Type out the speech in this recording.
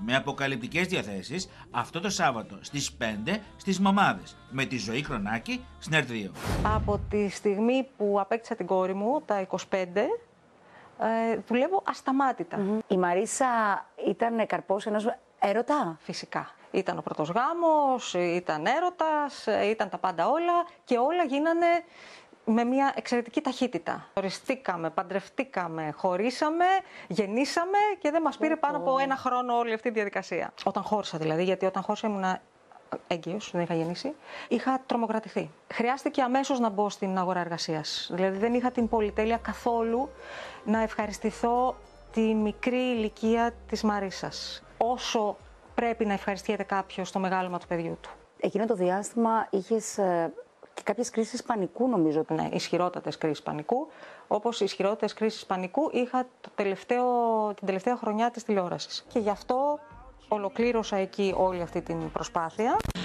με αποκαλυπτικές διαθέσεις αυτό το Σάββατο στις 5 στις Μαμάδες με τη Ζωή Κρονάκη στην ΕΡΤ2. Από τη στιγμή που απέκτησα την κόρη μου, τα 25, δουλεύω ασταμάτητα. Η Μαρίσα ήταν καρπός ενός έρωτα. Φυσικά. Ήταν ο πρώτος γάμος, ήταν έρωτας, ήταν τα πάντα όλα και όλα γίνανε με μια εξαιρετική ταχύτητα. Οριστήκαμε, παντρευτήκαμε, χωρίσαμε, γεννήσαμε και δεν μας πήρε πάνω από 1 χρόνο όλη αυτή η διαδικασία. Όταν χώρισα δηλαδή, γιατί όταν χώρισα ήμουνα έγκυος, δεν είχα γεννήσει, είχα τρομοκρατηθεί. Χρειάστηκε αμέσως να μπω στην αγορά εργασίας. Δηλαδή δεν είχα την πολυτέλεια καθόλου να ευχαριστηθώ τη μικρή ηλικία της Μαρίσας. Όσο πρέπει να ευχαριστιέται κάποιος το μεγάλωμα του παιδιού του. Εκείνο το διάστημα είχες και κάποιες κρίσεις πανικού, νομίζω. Ναι, ισχυρότατες κρίσεις πανικού. Όπως ισχυρότατες κρίσεις πανικού είχα την τελευταία χρονιά της τηλεόρασης. Και γι' αυτό ολοκλήρωσα εκεί όλη αυτή την προσπάθεια.